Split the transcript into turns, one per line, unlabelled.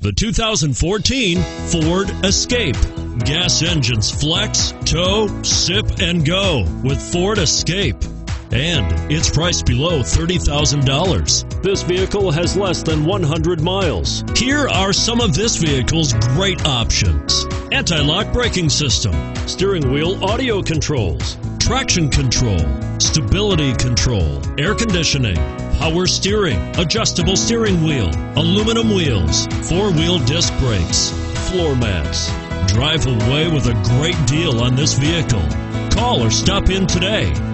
The 2014 Ford Escape. Gas engines flex, tow, sip, and go with Ford Escape. And it's priced below $30,000. This vehicle has less than 100 miles. Here are some of this vehicle's great options: anti-lock braking system, steering wheel audio controls, traction control, stability control, air conditioning, power steering, adjustable steering wheel, aluminum wheels, four-wheel disc brakes, floor mats. Drive away with a great deal on this vehicle. Call or stop in today.